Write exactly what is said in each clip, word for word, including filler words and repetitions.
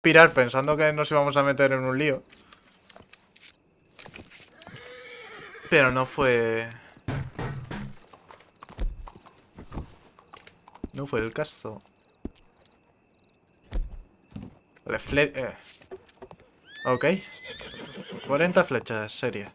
pirar pensando que nos íbamos a meter en un lío. Pero no fue... No fue el caso. Vale, fle... Eh. Ok. cuarenta flechas, seria.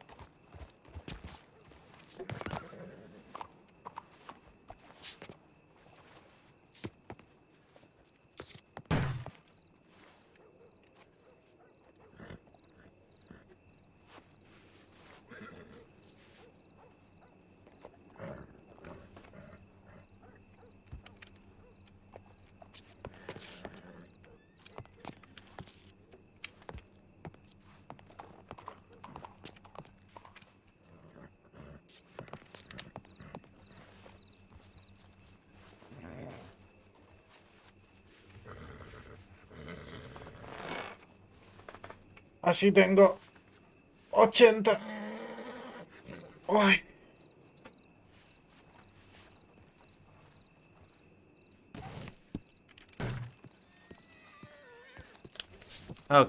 Así tengo ochenta. Uy. Ok.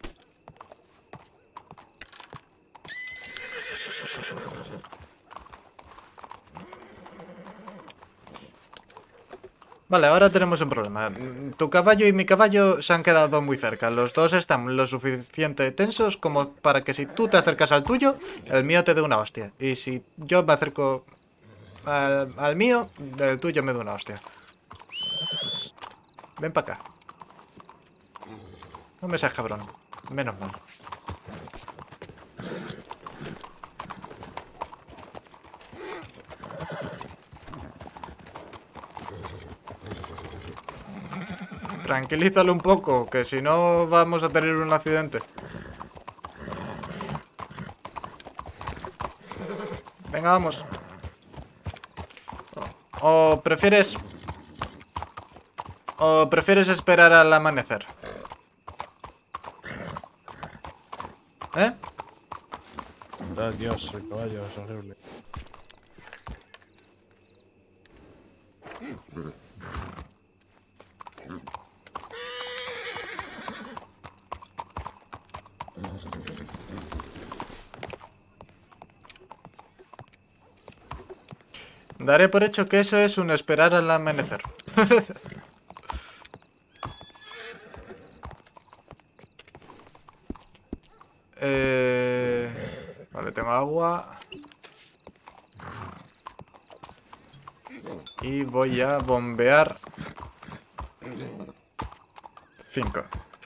Vale, ahora tenemos un problema. Tu caballo y mi caballo se han quedado muy cerca. Los dos están lo suficiente tensos como para que si tú te acercas al tuyo, el mío te dé una hostia. Y si yo me acerco al, al mío, el tuyo me da una hostia. Ven para acá. No me seas cabrón. Menos mal. Tranquilízalo un poco, que si no vamos a tener un accidente. Venga, vamos. O, o prefieres... O prefieres esperar al amanecer. ¿Eh? Oh, Dios, el caballo es horrible. Daré por hecho que eso es un esperar al amanecer. eh... Vale, tengo agua. Y voy a bombear cinco.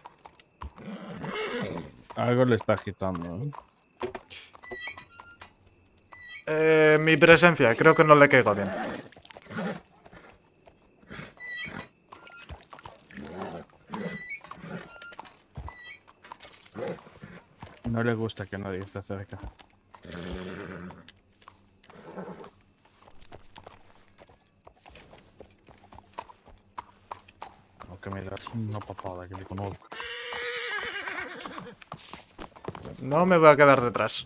Algo le está agitando, ¿eh? Eh, mi presencia, creo que no le caigo bien. No le gusta que nadie esté cerca. Aunque me das una patada que le conozco. No me voy a quedar detrás.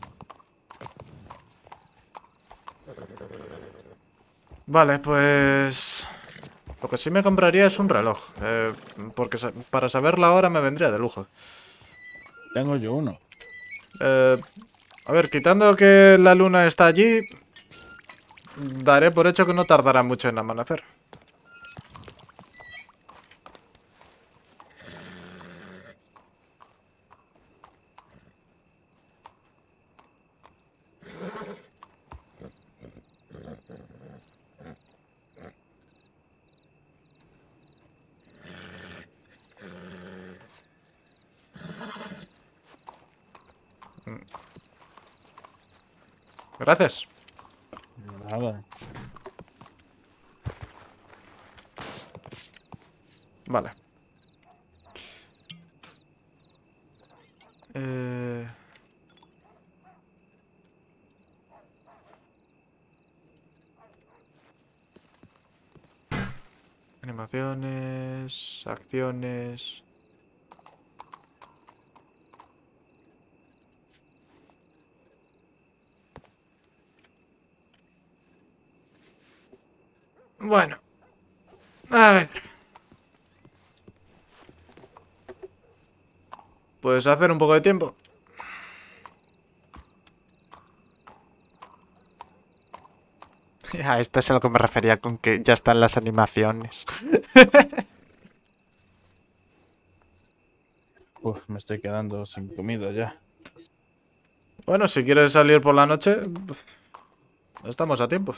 Vale, pues... Lo que sí me compraría es un reloj. Eh, porque sa para saber la hora me vendría de lujo. Tengo yo uno. Eh, a ver, quitando que la luna está allí, daré por hecho que no tardará mucho en amanecer. Gracias. Nada. Vale. Eh... Animaciones... Acciones... Bueno. A ver. Pues hacer un poco de tiempo. A esto es a lo que me refería con que ya están las animaciones. Uf, me estoy quedando sin comida ya. Bueno, si quieres salir por la noche, estamos a tiempo.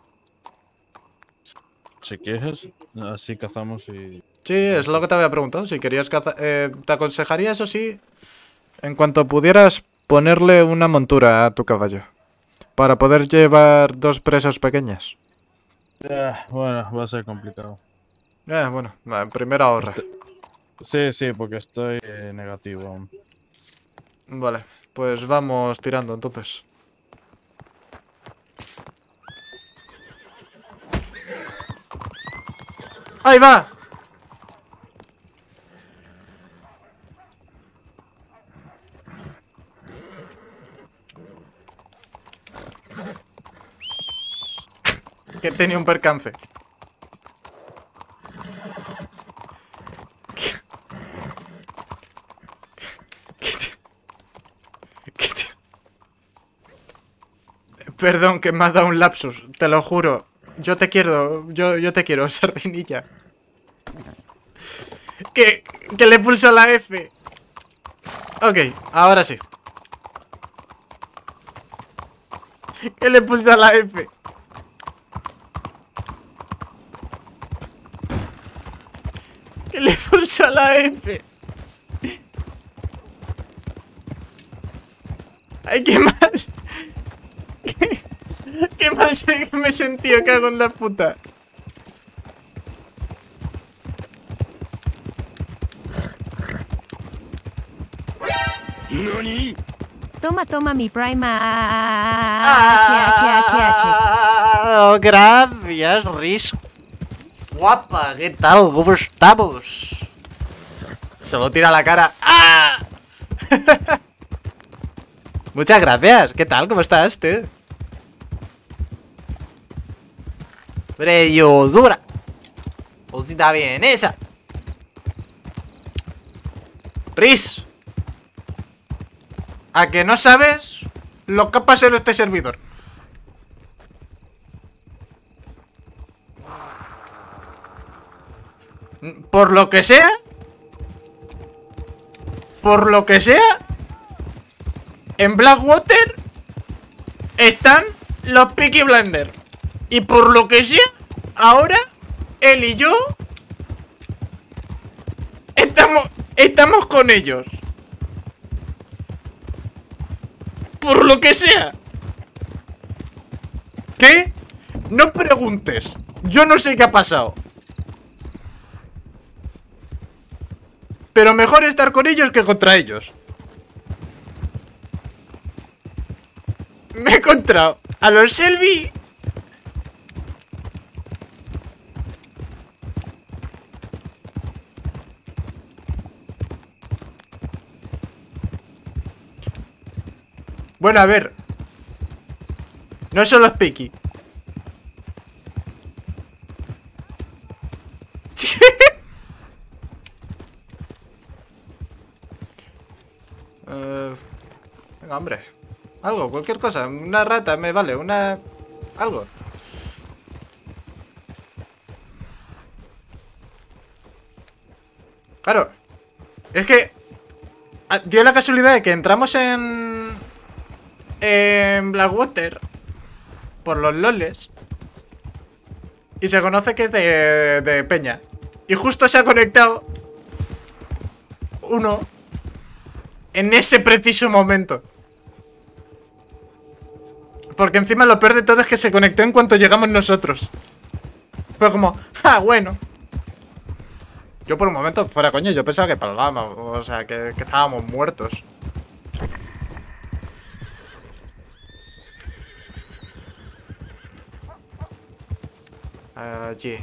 Si quieres, así cazamos y... Sí, es lo que te había preguntado. Si querías cazar... Eh, te aconsejaría, eso sí, en cuanto pudieras, ponerle una montura a tu caballo. Para poder llevar dos presas pequeñas. Ah, bueno, va a ser complicado. Eh, bueno, va, primero ahorra. Sí, sí, porque estoy eh, negativo aún. Vale, pues vamos tirando entonces. ¡Ahí va! Que tenía un percance. Perdón, que me ha dado un lapsus, te lo juro. Yo te quiero, yo, yo te quiero, sardinilla. Que, que le pulso la F. Ok, ahora sí. Que le pulso la F. Que le pulso la F. Ay, qué mal. Qué, qué mal se, me he sentido, cago en la puta. Toma, toma mi Prima. Ah, gracias, Riz. Guapa, ¿qué tal? ¿Cómo estamos? Se lo tira a la cara. ¡Ah! Muchas gracias. ¿Qué tal? ¿Cómo estás, tío? Brellodura. Cosita bien esa. Riz. ¿A que no sabes lo que ha pasado en este servidor? Por lo que sea. Por lo que sea. En Blackwater están los Peaky Blinders. Y por lo que sea, ahora él y yo estamos, estamos con ellos. Por lo que sea. ¿Qué? No preguntes. Yo no sé qué ha pasado. Pero mejor estar con ellos que contra ellos. Me he encontrado a los Shelby. Bueno, a ver. No son los Peaky. uh, venga, hombre. Algo, cualquier cosa. Una rata me vale, una... algo. Claro. Es que... dio la casualidad de que entramos en... En Blackwater. Por los loles. Y se conoce que es de, de Peña. Y justo se ha conectado uno en ese preciso momento. Porque encima lo peor de todo es que se conectó en cuanto llegamos nosotros. Fue como, ah, bueno. Yo por un momento, fuera coño, yo pensaba que palgábamos. O sea, que, que estábamos muertos. Allí.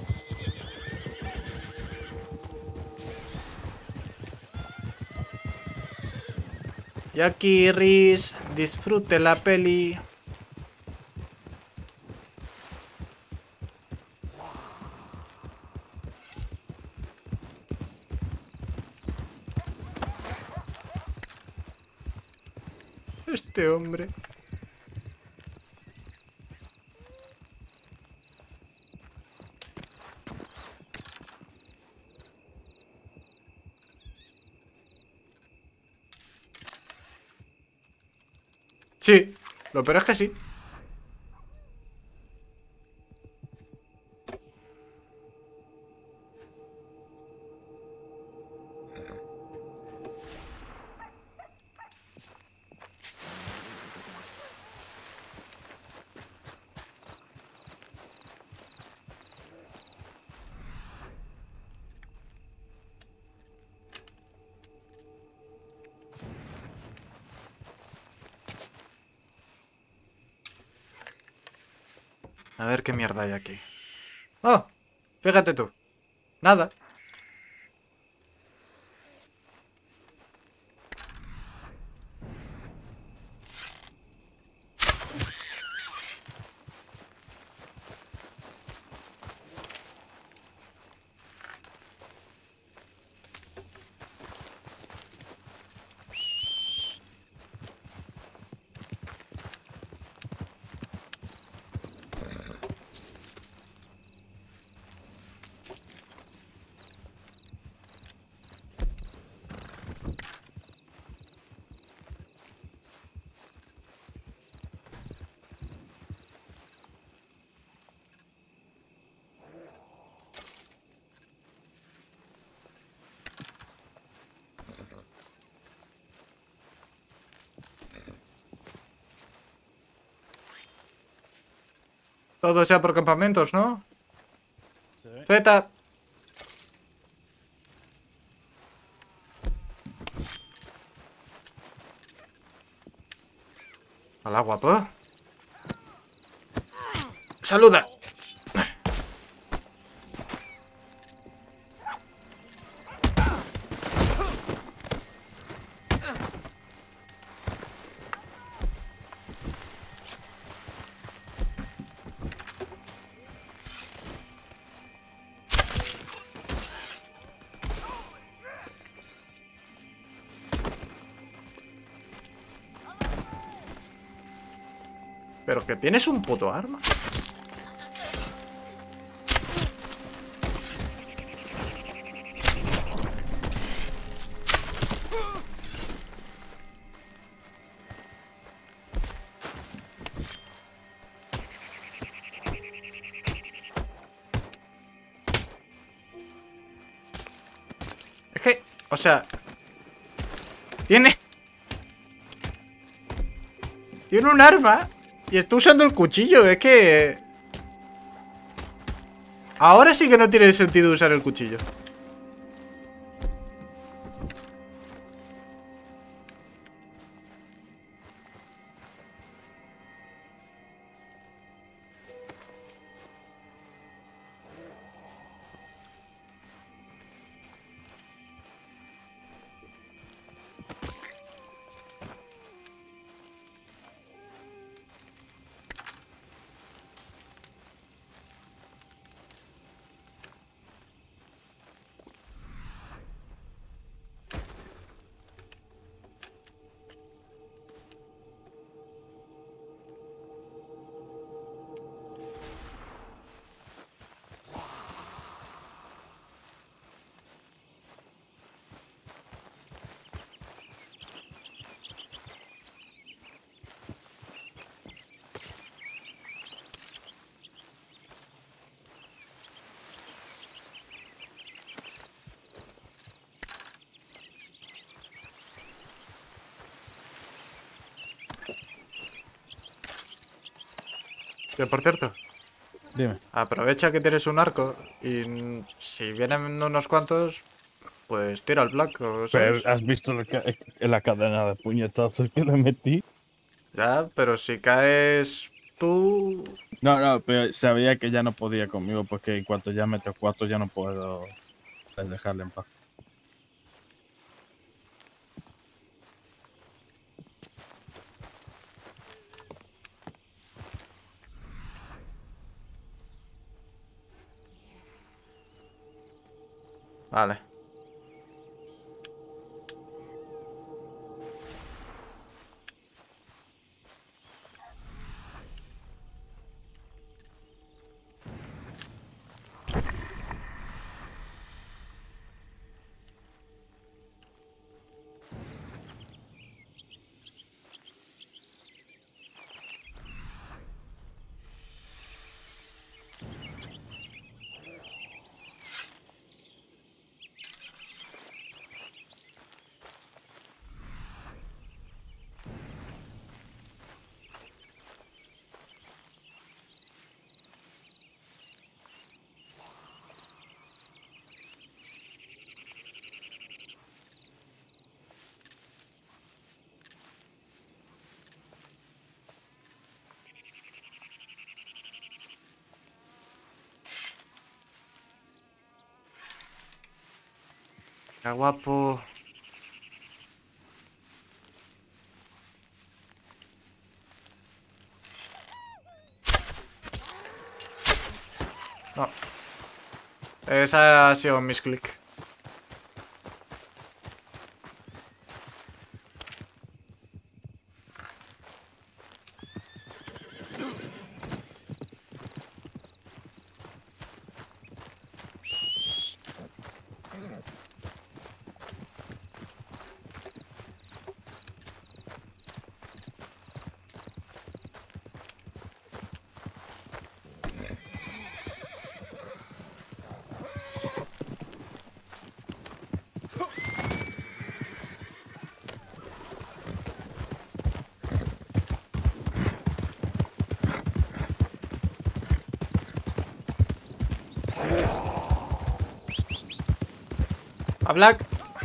Y aquí, Riz, disfrute la peli. Este hombre. Sí, lo peor es que sí. A ver qué mierda hay aquí. Oh, fíjate tú. Nada. Todo sea por campamentos, ¿no? Sí. Z. Hola, guapo. Saluda. Pero que tienes un puto arma. Es que, o sea, tiene... Tiene un arma y está usando el cuchillo. Es que... Ahora sí que no tiene sentido usar el cuchillo. Que por cierto, Dime. aprovecha que tienes un arco y mm, si vienen unos cuantos, pues tira al blanco, Pero ¿sabes? has visto la, ca- la cadena de puñetazos que le metí. Ya, pero si caes tú... No, no, pero sabía que ya no podía conmigo porque en cuanto ya meto cuatro ya no puedo dejarle en paz. Vale. Qué guapo. No. Esa ha sido un misclick. A Black.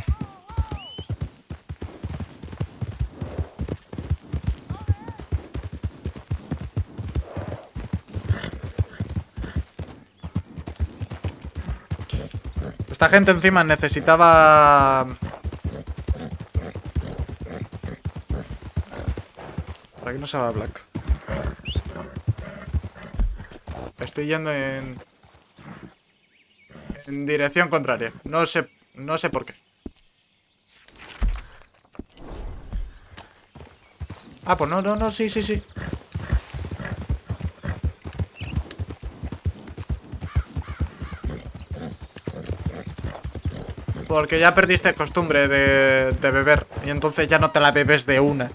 Esta gente encima necesitaba... Por aquí no se va Black. Estoy yendo en... En dirección contraria. No sé... No sé por qué. Ah, pues no, no, no, sí, sí, sí. Porque ya perdiste costumbre de, de beber. Y entonces ya no te la bebes de una.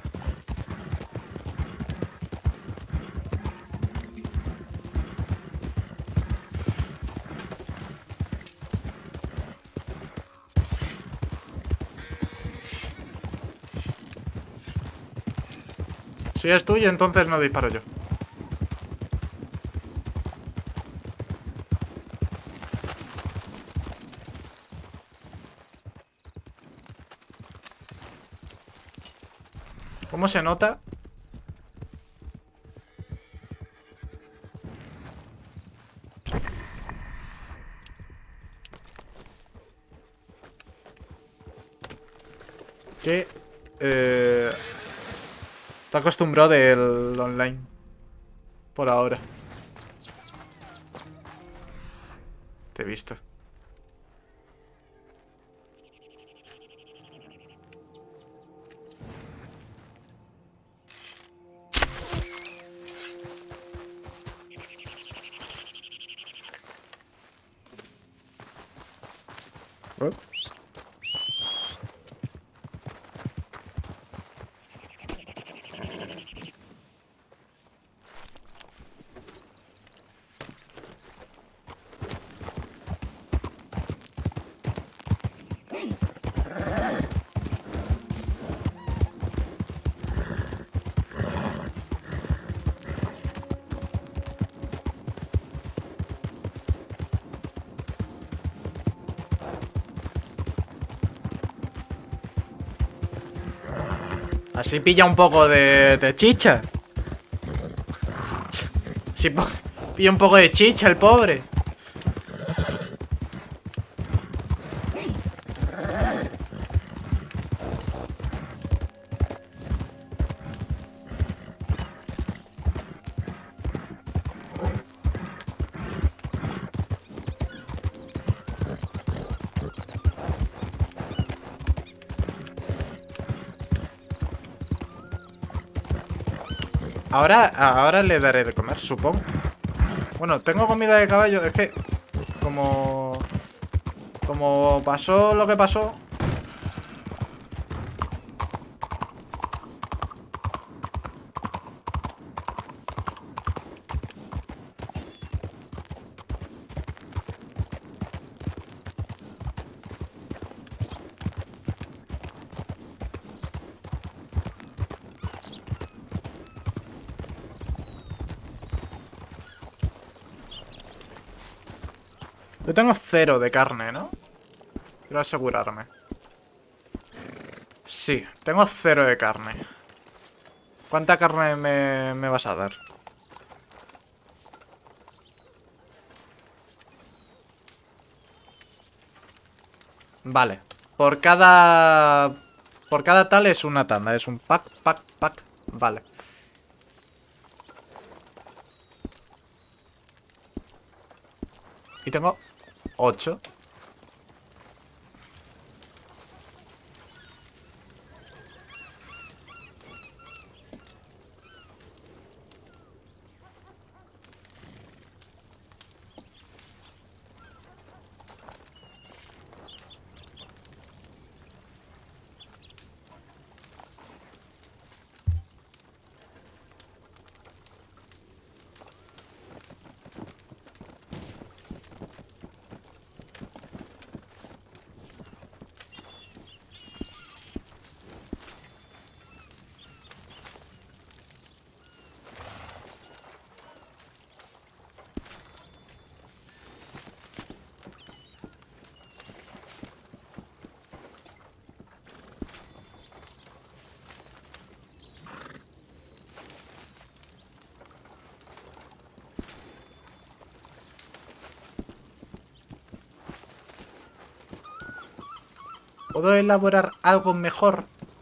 Si es tuyo, entonces no disparo yo. ¿Cómo se nota? Que... Eh... Está acostumbrado del online. Por ahora. Te he visto. ¿Eh? Así pilla un poco de, de chicha. Así pilla un poco de chicha el pobre. Ahora, ahora le daré de comer, supongo. Bueno, tengo comida de caballo. Es que... Como... Como pasó lo que pasó... Yo tengo cero de carne, ¿no? Quiero asegurarme. Sí, tengo cero de carne. ¿Cuánta carne me, me vas a dar? Vale. Por cada... Por cada tal es una tanda. Es un pack, pack, pack. Vale. Y tengo ocho. ¿Puedo elaborar algo mejor?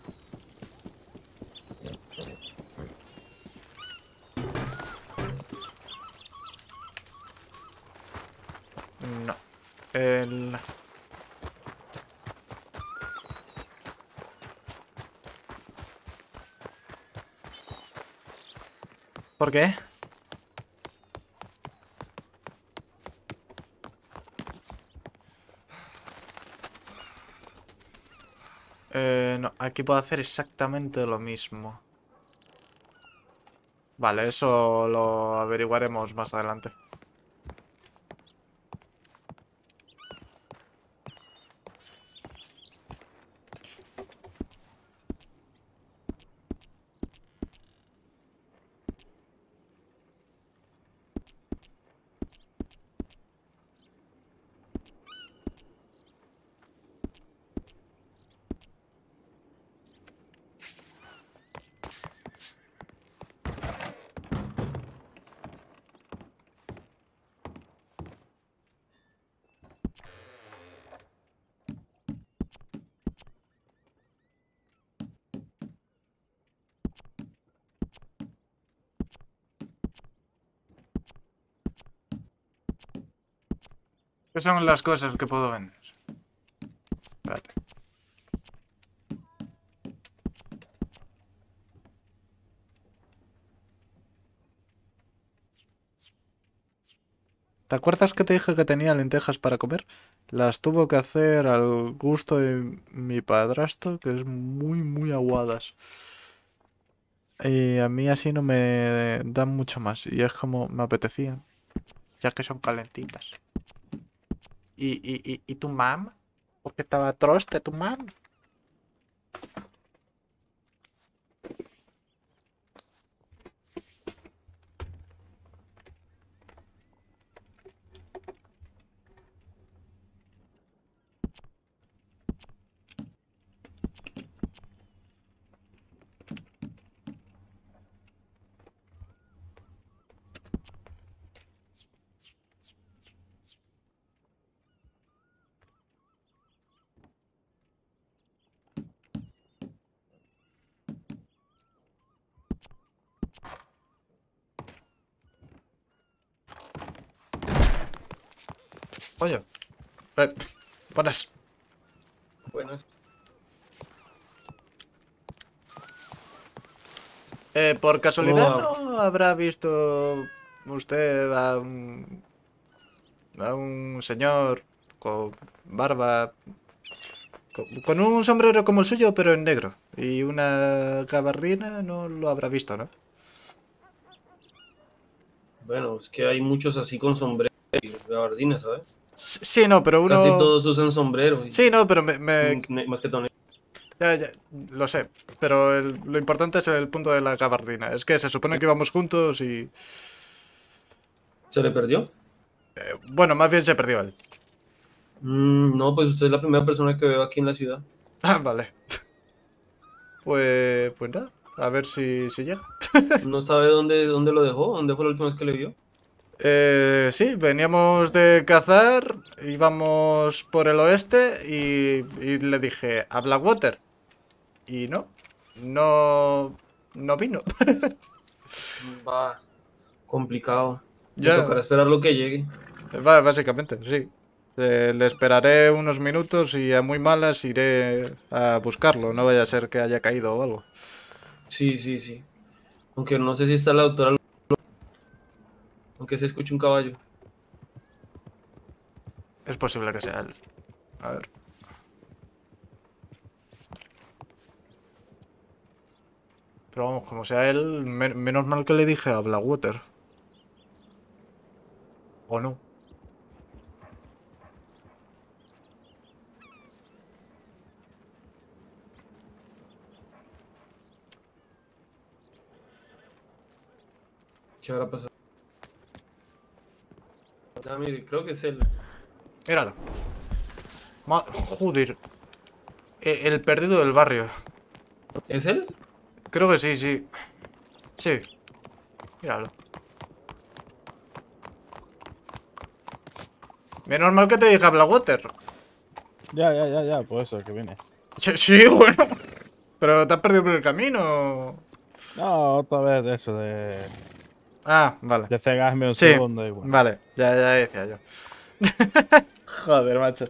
No. El... ¿Por qué? Eh, no, aquí puedo hacer exactamente lo mismo. Vale, eso lo averiguaremos más adelante. ¿Qué son las cosas que puedo vender? Espérate. ¿Te acuerdas que te dije que tenía lentejas para comer? Las tuvo que hacer al gusto de mi padrastro, que es muy, muy aguadas. Y a mí así no me dan mucho más. Y es como me apetecían, ya que son calentitas. ¿Y, y, y, y tu mam? ¿Por qué estaba troste tu mam? Oye, eh, buenas. Buenas. Eh, por casualidad, ¿Cómo va? ¿no habrá visto usted a un, a un señor con barba, con, con un sombrero como el suyo, pero en negro, y una gabardina? No lo habrá visto, ¿no? Bueno, es que hay muchos así con sombrero y gabardina, ¿sabes? S- Sí, no, pero Casi uno... todos usan sombrero. Y, Sí, no, pero me... me- mm, más que todo. Ya, ya, lo sé, pero el- lo importante es el punto de la gabardina. Es que se supone que íbamos juntos y... ¿Se le perdió? eh, bueno, más bien se perdió él. Mm, no, pues usted es la primera persona que veo aquí en la ciudad. Ah, vale. Pues, pues nada, a ver si, si llega. ¿No sabe dónde, dónde lo dejó? ¿Dónde fue la última vez que le vio? Eh, sí, veníamos de cazar, íbamos por el oeste y, y le dije a Blackwater. Y no, no, no vino. Va complicado. Me Ya, tocará esperar lo que llegue. va, básicamente, sí. Eh, le esperaré unos minutos y a muy malas iré a buscarlo. No vaya a ser que haya caído o algo. Sí, sí, sí. Aunque no sé si está la doctora. Aunque se escuche un caballo. Es posible que sea él. A ver. Pero vamos, como sea él, me- menos mal que le dije a Blackwater. ¿O no? ¿Qué habrá pasado? Ah, mire, creo que es él. Míralo. Ma- Joder. E- El perdido del barrio. ¿Es él? Creo que sí, sí. Sí. Míralo. Menos mal que te dije a Blackwater. Ya, ya, ya, ya, por eso que viene. Sí, sí, bueno. Pero te has perdido por el camino. No, otra vez de eso, de, Ah, vale. de cegarme un Sí, segundo igual. vale. Ya, ya decía yo. Joder, macho.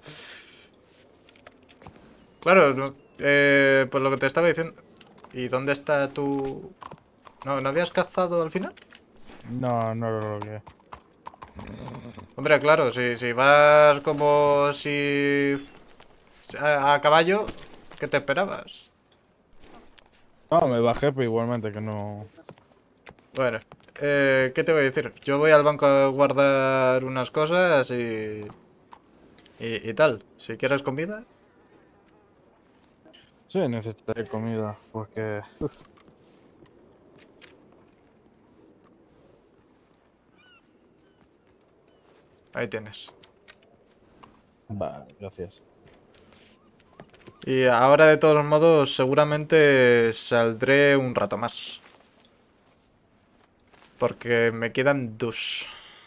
Claro, no- eh, pues lo que te estaba diciendo. ¿Y dónde está tu...? ¿No, ¿no habías cazado al final? No, no lo logré. Hombre, claro, si, si vas como si... A, a caballo, ¿qué te esperabas? No, me bajé, pero igualmente que no. Bueno, eh, ¿qué te voy a decir? Yo voy al banco a guardar unas cosas y... Y, y tal. Si quieres comida... Sí, necesitaré comida, porque. Uf, Ahí tienes. vale, gracias. Y ahora de todos modos seguramente saldré un rato más. Porque me quedan dos.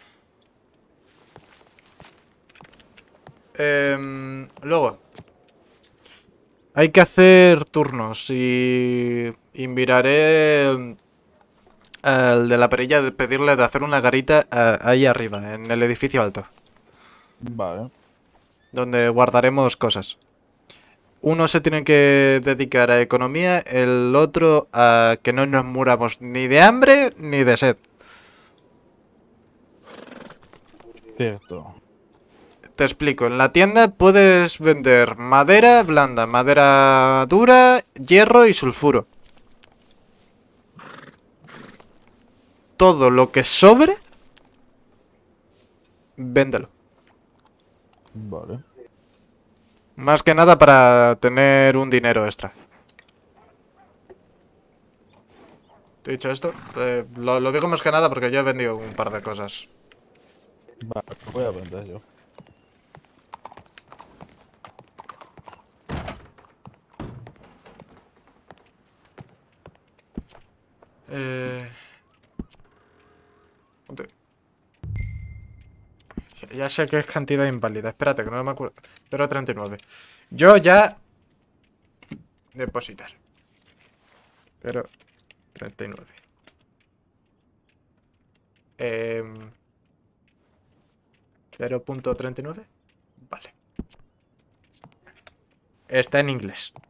Em, luego. Hay que hacer turnos y... Y miraré em, al de la perilla de pedirle de hacer una garita eh, ahí arriba, en el edificio alto. Vale. Donde guardaremos cosas. Uno se tiene que dedicar a economía, el otro a que no nos muramos ni de hambre ni de sed. Cierto. Te explico, en la tienda puedes vender madera blanda, madera dura, hierro y sulfuro. Todo lo que sobre, véndelo. Vale. Más que nada para tener un dinero extra. Te he dicho esto, eh, lo, lo digo más que nada porque yo he vendido un par de cosas. Vale, voy a vender yo. Eh... ponte. Ya sé que es cantidad inválida. Espérate, que no me acuerdo. cero coma treinta y nueve. Yo ya... Depositar. cero coma treinta y nueve. Eh... cero coma treinta y nueve. Vale. Está en inglés.